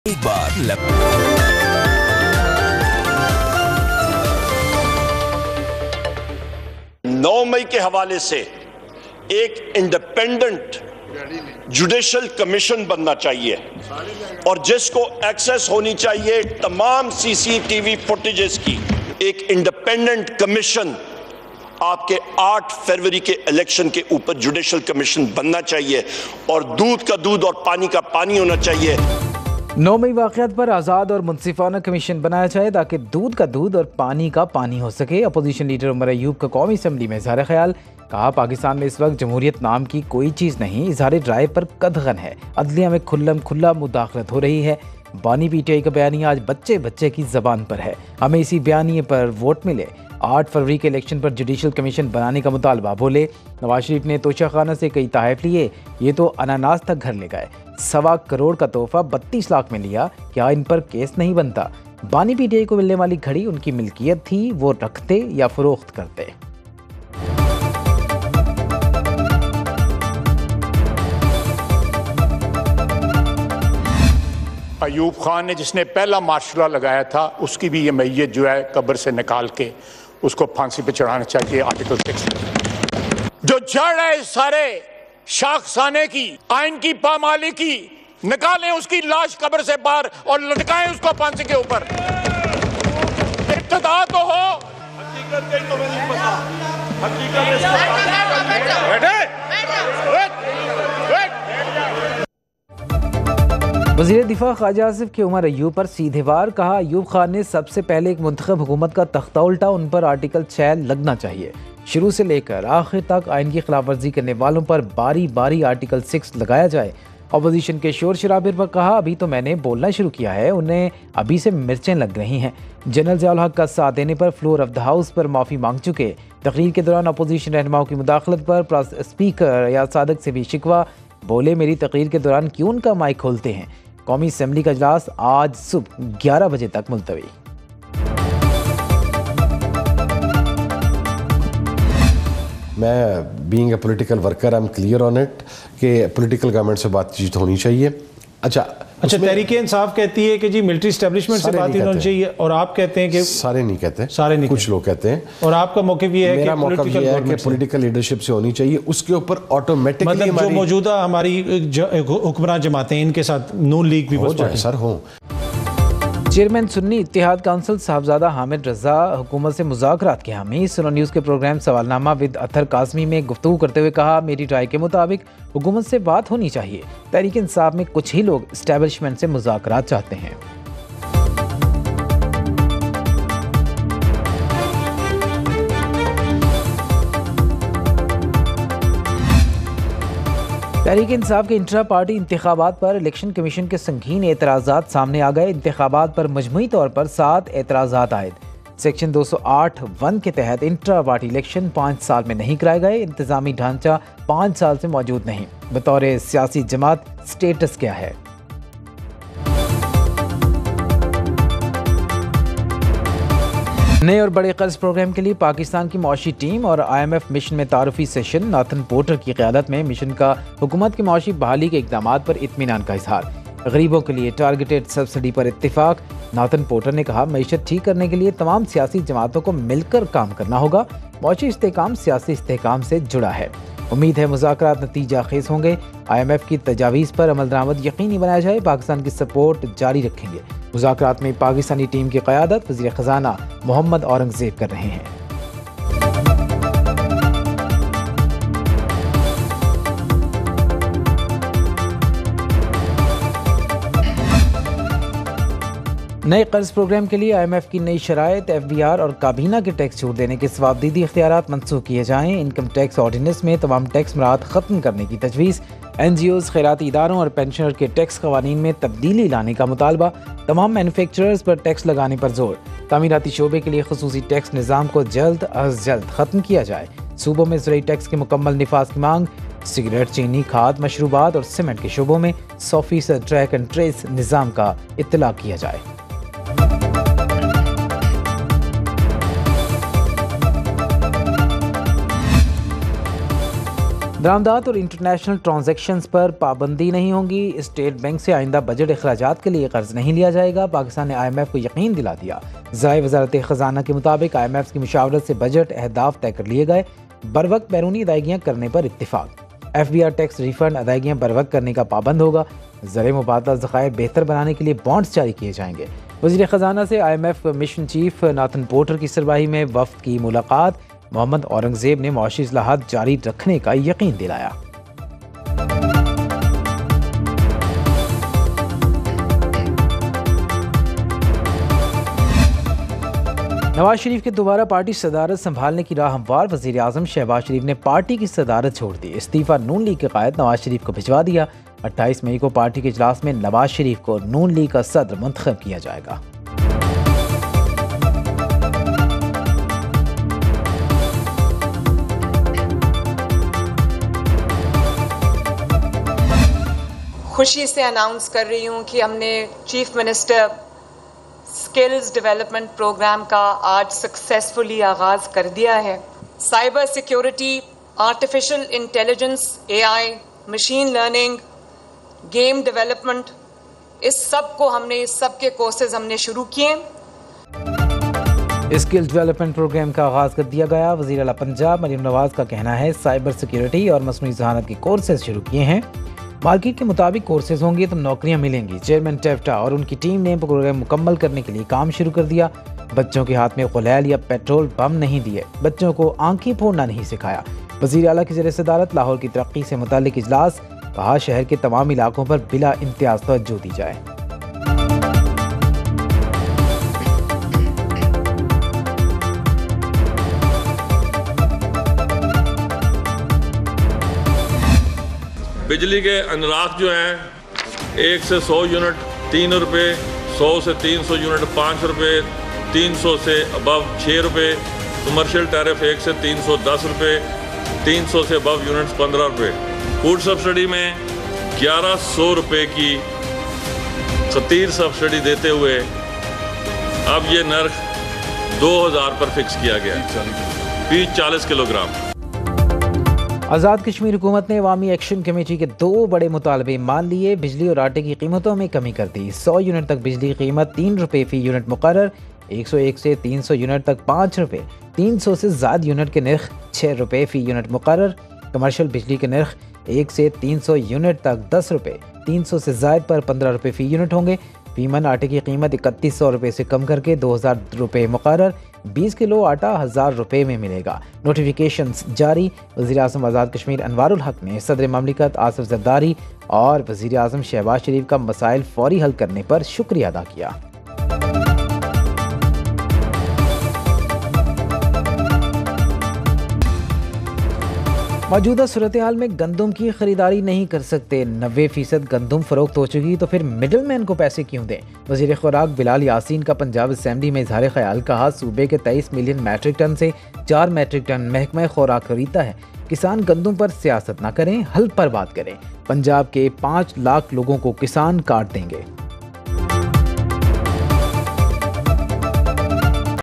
एक बार 9 मई के हवाले से एक इंडिपेंडेंट जुडिशल कमीशन बनना चाहिए और जिसको एक्सेस होनी चाहिए तमाम सीसीटीवी फुटेजेस की। एक इंडिपेंडेंट कमीशन आपके 8 फरवरी के इलेक्शन के ऊपर जुडिशल कमीशन बनना चाहिए और दूध का दूध और पानी का पानी होना चाहिए। 9 मई वाक़यात पर आज़ाद और मुनसिफाना कमीशन बनाया जाए ताकि दूध का दूध और पानी का पानी हो सके। अपोजिशन लीडर उमर अयूब का कौमी असम्बली में इज़हार ख्याल, कहा पाकिस्तान में इस वक्त जमहूरियत नाम की कोई चीज़ नहीं, इज़हार राय पर कदगन है, अदलिया में खुल्ला मुदाखलत हो रही है। बानी पीटीआई का बयानिया आज बच्चे बच्चे की ज़बान पर है, हमें इसी बयानिए पर वोट मिले। 8 फरवरी के इलेक्शन पर जुडिशल कमीशन बनाने का मुतालबा। बोले नवाज शरीफ ने तोशाखाना से कई तहफ़ लिए, ये तो अनानास तक घर ले गए। 1.25 करोड़ का तोहफा 32 लाख में लिया, क्या इन पर केस नहीं बनता? बानी पीटीआई को मिलने वाली घड़ी उनकी मिल्कियत थी, वो रखते या फरोख्त करते? अयूब खान ने जिसने पहला मार्शल लगाया था उसकी भी ये मैयत जो है कब्र से निकाल के उसको फांसी पे चढ़ाना चाहिए। आर्टिकल 6 जो जड़ है सारे शाखसाने की, आइन की पामाली की, निकालें उसकी लाश कब्र से बाहर और लटकाएं उसको फांसी के ऊपर। इब्तिदा तो हो, हकीकत तो नहीं पता। वज़ीर दिफा ख्वाजा आसिफ के उमर अयूब पर सीधे वार, कहा अयूब खान ने सबसे पहले एक मुंतखब हुकूमत का तख्ता उल्टा, उन पर आर्टिकल 6 लगना चाहिए। शुरू से लेकर आखिर तक आइन की खिलाफ वर्जी करने वालों पर बारी बारी आर्टिकल 6 लगाया जाए। अपोजिशन के शोर शराबे पर कहा अभी तो मैंने बोलना शुरू किया है, उन्हें अभी से मिर्चें लग रही हैं। जनरल ज़ियाउल हक का साथ देने पर फ्लोर ऑफ द हाउस पर माफ़ी मांग चुके। तकरीर के दौरान अपोजिशन रहनुमाओं की मुदाखलत पर स्पीकर या सादक से भी शिकवा। बोले मेरी तकरीर के दौरान क्यों उनका माइक खोलते हैं? कौमी असम्बली का इजलास आज सुबह 11 बजे तक मुलतवी। मैं being a political worker I am clear on it कि पॉलिटिकल गवर्नमेंट से बातचीत होनी चाहिए। अच्छा, तहरीक इंसाफ कहती है कि जी मिलिट्री एस्टेब्लिशमेंट से बात होनी चाहिए और आप कहते हैं कि सारे नहीं कहते, कुछ लोग कहते हैं। और आपका मौक़िफ़ ये है मेरा मौक़िफ़ ये है कि पॉलिटिकल लीडरशिप से होनी चाहिए, उसके ऊपर ऑटोमेटिकली मतलब जो मौजूदा हमारी हुक्मरान जमातें इनके साथ नून लीग भी हो जाए सर हो। चेयरमैन सुन्नी इत्तेहाद काउंसिल साहबजादा हामिद रजा हुकूमत से मुज़ाकरात के हामी। सुनो न्यूज़ के प्रोग्राम सवालनामा विद अतर काज़मी में गुफ्तगू करते हुए कहा मेरी राय के मुताबिक हुकूमत से बात होनी चाहिए। तहरीक इंसाफ में कुछ ही लोग इस्टेब्लिशमेंट से मुज़ाकरात चाहते हैं। तहरीक इंसाफ के इंट्रा पार्टी इंतखाबात पर इलेक्शन कमीशन के संगीन एतराज़ात सामने आ गए। इंतखाबात पर मजमूई तौर पर 7 एतराज़ात आए। सेक्शन 208(1) के तहत इंट्रा पार्टी इलेक्शन 5 साल में नहीं कराए गए। इंतजामी ढांचा 5 साल से मौजूद नहीं। बतौर सियासी जमात स्टेटस क्या है? नए और बड़े कर्ज प्रोग्राम के लिए पाकिस्तान की मौशी टीम और IMF मिशन में तारुफी सेशन। नाथन पोर्टर की क़यादत में मिशन का हुकूमत की मौशी बहाली के इक़दाम पर इत्मीनान का इजहार। गरीबों के लिए टारगेटेड सब्सिडी पर इत्तिफाक। नाथन पोर्टर ने कहा मईशत ठीक करने के लिए तमाम सियासी जमातों को मिलकर काम करना होगा। मौशी इस्तेहकाम सियासी इस्तेहकाम से जुड़ा है। उम्मीद है मुज़ाकरात नतीजा खेज होंगे। IMF की तजावीज़ पर अमल दरामद यकीनी बनाया जाए। पाकिस्तान की सपोर्ट जारी रखेंगे। मुज़ाकरात में पाकिस्तानी टीम की क़यादत वज़ीर ख़ज़ाना मोहम्मद औरंगज़ेब कर रहे हैं। नए कर्ज प्रोग्राम के लिए IMF की नई शराइत, FBR और काबीना के टैक्स छूट देने के सवाबदीदी इख्तियारात मनसूख किए जाएँ। इनकम टैक्स ऑर्डिनेंस में तमाम टैक्स मराहत ख़त्म करने की तजवीज़। NGOs, खैराती इदारों और पेंशनर के टैक्स क़वानीन में तब्दीली लाने का मुतालबा। तमाम मैन्युफैक्चरर्स पर टैक्स लगाने पर जोर। तामीराती शोबे के लिए ख़ुसूसी टैक्स निज़ाम को जल्द अज जल्द ख़त्म किया जाए। सूबों में ज़रूरी टैक्स के मुकम्मल निफाज की मांग। सिगरेट, चीनी, खाद, मशरूबात और सीमेंट के शोबों में 100% ट्रैक एंड ट्रेस निज़ाम का इत्तलाक किया जाए। दरामदात और इंटरनेशनल ट्रांजैक्शंस पर पाबंदी नहीं होगी। स्टेट बैंक से आइंदा बजट अखराजात के लिए कर्ज नहीं लिया जाएगा। पाकिस्तान ने IMF को यकीन दिला दिया। ज़राए वज़ारत ख़ज़ाना के मुताबिक IMF की मुशावरत से बजट अहदाफ तय कर लिए गए। बरवक्त बैरूनी अदायगियाँ करने पर इत्तिफाक। FBR टैक्स रिफंड अदायगियाँ बरवक्त करने का पाबंद होगा। ज़र मुबादला ज़खायर बेहतर बनाने के लिए बॉन्ड्स जारी किए जाएंगे। वज़ीर ख़ज़ाना से IMF mission chief Nathan Porter की सरबराही में वफ़द की मुलाकात। मोहम्मद औरंगज़ेब ने मुआशी इस्लाहात जारी रखने का यकीन दिलाया। नवाज शरीफ के दोबारा पार्टी सदारत संभालने की राह हमवार। वज़ीर आज़म शहबाज शरीफ ने पार्टी की सदारत छोड़ दी। इस्तीफ़ा नून लीग के कायद नवाज शरीफ को भिजवा दिया। 28 मई को पार्टी के इजलास में नवाज शरीफ को नून लीग का सदर मुंतखब किया जाएगा। खुशी से अनाउंस कर रही हूँ कि हमने chief minister skills development programme का आज सक्सेसफुली आगाज़ कर दिया है। Cyber security, artificial intelligence, AI, machine learning, game development, इस सब के कोर्सेज हमने शुरू किए। स्किल डेवलपमेंट प्रोग्राम का आगाज़ कर दिया गया। वज़ीर आला पंजाब मरीम नवाज का कहना है साइबर सिक्योरिटी और मसनूई ज़हानत के कोर्सेज शुरू किए हैं। मार्केट के मुताबिक कोर्सेज होंगे तो नौकरियां मिलेंगी। चेयरमैन टेफ्टा और उनकी टीम ने प्रोग्राम मुकम्मल करने के लिए काम शुरू कर दिया। बच्चों के हाथ में गुलैल या पेट्रोल बम नहीं दिए। बच्चों को आंखें फोड़ना नहीं सिखाया। वज़ीर आला की ज़ेर सदारत लाहौर की तरक्की से मुताल्लिक इजलास। कहा शहर के तमाम इलाकों पर बिला इम्तियाज तवज्जो दी जाए। बिजली के अनराख जो हैं 1 से 100 यूनिट 3 रुपये, 100 से 300 यूनिट 5 रुपये, 300 से अबव 6 रुपये। कमर्शियल टैरिफ 1 से 310 रुपये, 300 से अबव यूनिट्स 15 रुपये। फूड सब्सिडी में 1100 रुपये की खतीर सब्सिडी देते हुए अब ये नर्ख 2000 पर फिक्स किया गया फी 40 किलोग्राम। आज़ाद कश्मीर हुकूमत ने अवामी एक्शन कमेटी के 2 बड़े मुतालबे मान लिए। बिजली और आटे की कीमतों में कमी कर दी। 100 यूनिट तक बिजली कीमत 3 रुपये फ़ी यूनिट मुकर्रर। 101 से 300 यूनिट तक 5 रुपये। 300 से ज़्यादा यूनिट के नर्ख 6 रुपये फ़ी यूनिट मुकर्रर। कमर्शियल बिजली के नर्ख 1 से 300 यूनिट तक 10 रुपये। 300 से ज़ायद पर 15 रुपये फ़ी यूनिट होंगे। फीमन आटे की कीमत 3100 रुपये से कम करके 2000 रुपये मुकर्रर। 20 किलो आटा 1000 रुपये में मिलेगा। नोटिफिकेशन जारी। वज़ीर आज़म आज़ाद कश्मीर अनवारुल हक ने सदर ममलिकत आसिफ ज़रदारी और वज़ीर आज़म शहबाज शरीफ का मसाइल फौरी हल करने पर शुक्रिया अदा किया। मौजूदा सूरत हाल में गंदम की खरीदारी नहीं कर सकते। 90% गंदम फरोख्त हो चुकी तो फिर मिडल मैन को पैसे क्यों दें। वज़ीर खुराक बिलाल यासीन का पंजाब असम्बली में इजहार ख्याल। कहा सूबे के 23 मिलियन मैट्रिक टन से 4 मैट्रिक टन महकमा खुराक खरीदता है। किसान गंदम पर सियासत न करें, हल पर बात करें। पंजाब के 5 लाख लोगों को किसान कार्ड देंगे।